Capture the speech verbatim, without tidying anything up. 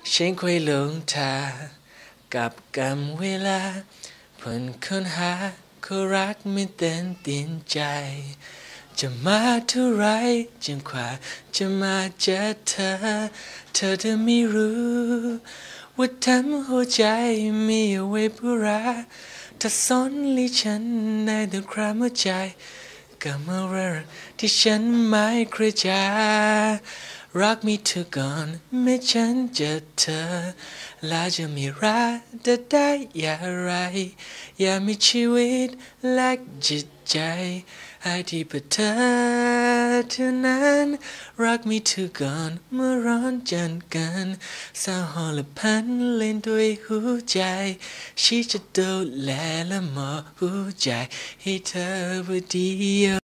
ฉันคอยหลงทางกับกำเวลาเพิ่นค้นหาเขารักไม่เต็นตินใจจะมาเท่าไรจนกว่าจะมาเจอเธอเธอเธอไม่รู้ว่าทำหัวใจมีเอาไว้เพื่อรักถ้าสอนให้ฉันในทุกคราเมื่อใจก็เมื่อรักที่ฉันไม่เคยจะรักมีเธอก่อนแม้ฉันเจอเธอแล้วจะมีรักได้ได้อย่างไรอยากมีชีวิตและจิตใจให้ที่เพื่อเธอเท่านั้นรักมีเธอก่อนเมื่อร้อนจันกันสาวหอละพันเล่นด้วยหัวใจฉันจะดูแลและมอบหัวใจให้เธอผู้เดียว